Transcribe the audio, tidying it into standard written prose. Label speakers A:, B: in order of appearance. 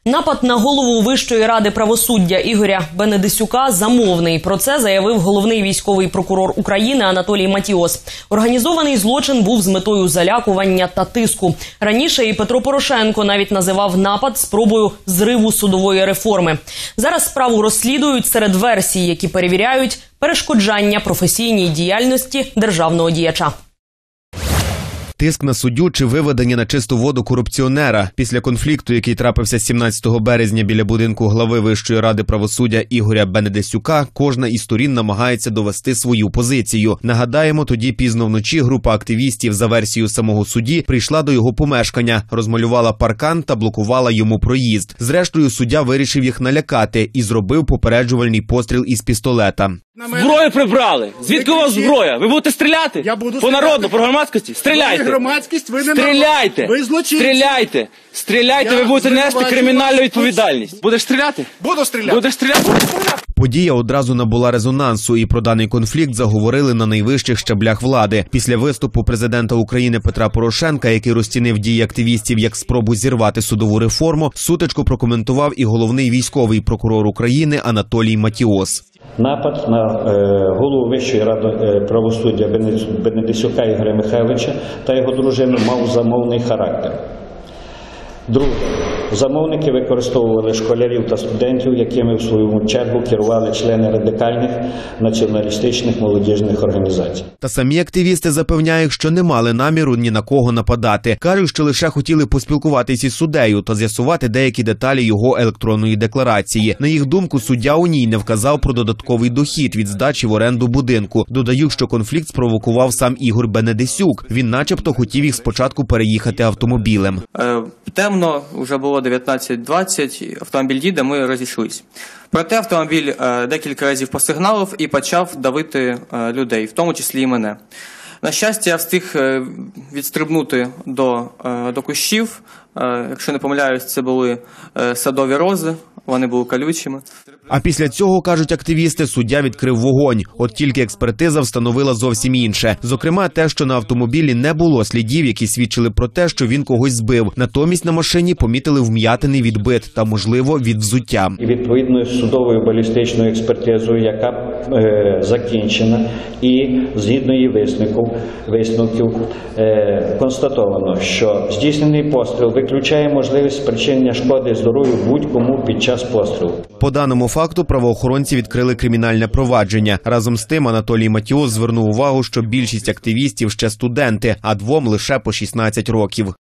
A: Напад на голову Вищої ради правосуддя Ігоря Бенедисюка замовний. Про це заявив головний військовий прокурор України Анатолій Матіос. Організований злочин був з метою залякування та тиску. Раніше і Петро Порошенко навіть називав напад спробою зриву судової реформи. Зараз справу розслідують. Серед версій, які перевіряють, перешкоджання професійній діяльності державного діяча.
B: Тиск на суддю чи виведення на чисту воду корупціонера. Після конфлікту, який трапився 17 березня біля будинку глави Вищої ради правосуддя Ігоря Бенедисюка, кожна із сторін намагається довести свою позицію. Нагадаємо, тоді пізно вночі група активістів, за версією самого судді, прийшла до його помешкання, розмалювала паркан та блокувала йому проїзд. Зрештою, суддя вирішив їх налякати і зробив попереджувальний постріл із пістолета.
C: Зброю прибрали. Звідки у вас зброя? Ви будете стріляти?
D: Я буду
C: по народу, по громадськості? Стріляйте.
D: Громадськість, ви не
C: стріляйте.
D: Ви злочинці.
C: Стріляйте. Стріляйте, ви будете нести кримінальну відповідальність. Будеш стріляти?
D: Буду стріляти.
C: Будеш стріляти?
B: Подія одразу набула резонансу, і про даний конфлікт заговорили на найвищих щаблях влади. Після виступу президента України Петра Порошенка, який розцінив дії активістів як спробу зірвати судову реформу, сутичку прокоментував і головний військовий прокурор України Анатолій Матіос.
E: Напад на голову Вищої ради правосуддя Бенедисюка Ігоря Михайловича та його дружину мав замовний характер. Друге. Замовники використовували школярів та студентів, якими в свою чергу керували члени радикальних націоналістичних молодіжних організацій.
B: Та самі активісти запевняють, що не мали наміру ні на кого нападати. Кажуть, що лише хотіли поспілкуватися із суддею та з'ясувати деякі деталі його електронної декларації. На їх думку, суддя у ній не вказав про додатковий дохід від здачі в оренду будинку. Додають, що конфлікт спровокував сам Ігор Бенедисюк. Він начебто хотів їх спочатку переїхати автомобілем.
F: Темно, вже було 19:20, автомобіль їде, ми розійшлись. Проте автомобіль декілька разів посигналив і почав давити людей, в тому числі і мене. На щастя, я встиг відстрибнути до кущів. Якщо не помиляюсь, це були садові рози, вони були колючими.
B: А після цього, кажуть активісти, суддя відкрив вогонь. От тільки експертиза встановила зовсім інше. Зокрема, те, що на автомобілі не було слідів, які свідчили про те, що він когось збив. Натомість на машині помітили вм'ятини від бит та, можливо, від взуття.
E: І відповідною судовою балістичною експертизою, яка закінчена, і згідно її висновків констатовано, що здійснений постріл виключає можливість спричинення шкоди здоров'ю будь-кому під час пострілу.
B: По даному факту правоохоронці відкрили кримінальне провадження. Разом з тим Анатолій Матіос звернув увагу, що більшість активістів ще студенти, а двом лише по 16 років.